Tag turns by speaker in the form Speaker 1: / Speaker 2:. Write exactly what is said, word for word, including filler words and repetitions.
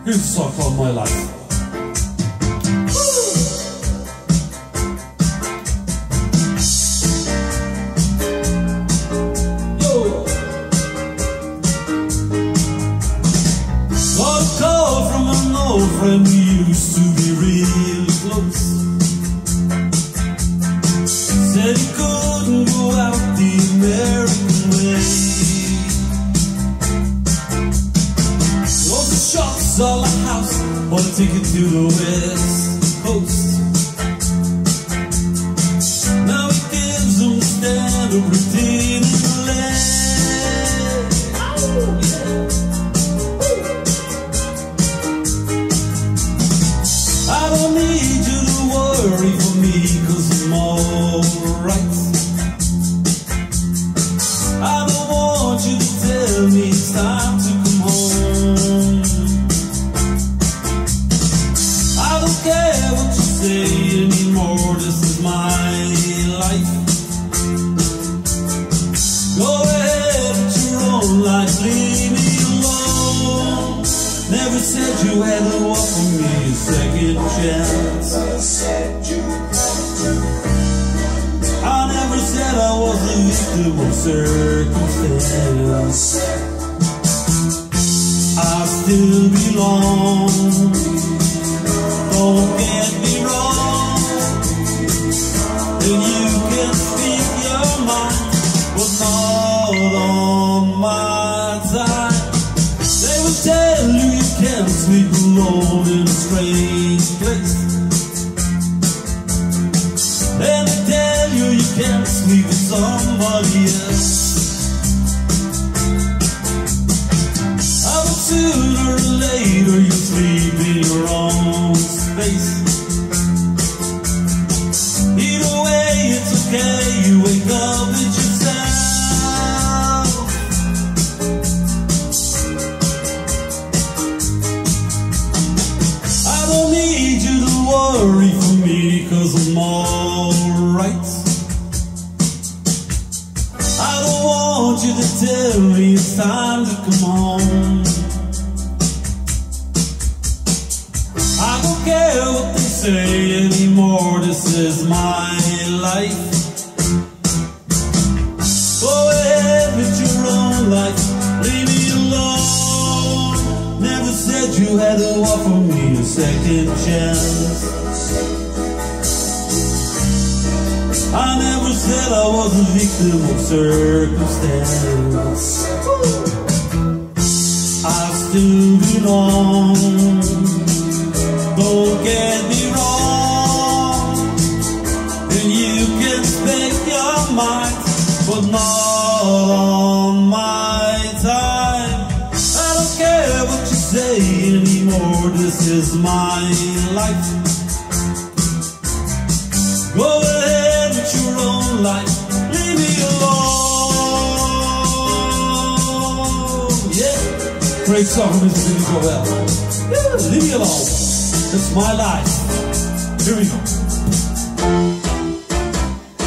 Speaker 1: Here's a song called My Life. Yo! Got a call from an old friend we used to be real close. Said he couldn't go out the American way. Closed the shops, sold the house, bought a ticket to the West Coast. Now he gives them the stand of routine in the land. Oh, yeah. I don't need you to worry for me, 'cause I'm alright. I don't want you to tell me it's time to come home. I don't care what you say anymore, this is my life. Go ahead with your own life, leave me alone. Never said you had to offer me a second chance. I never said I was a victim of circumstance. I still belong, don't get me wrong. And you can speak your mind, but not on my time. They will tell you you can't sleep alone in a strange place. And they tell you you can't sleep with somebody else. I will sooner or later you sleep in your own space. Either way it's okay, you wake up with yourself. I don't need you to worry for me, 'cause I'm alright. I don't want you to tell me it's time to come home. I don't care what they say anymore, this is my life. Go ahead with your own life, leave me alone. Never said you had to offer me a second chance. I never said I was a victim of circumstance. I still belong, don't get me wrong. And you can speak your mind, but not on my time. I don't care what you say anymore, this is my life. Go ahead with your own life, leave me alone. Yeah, great song from Mister Billy Joel. Yeah, leave me alone. It's my life. Here we go.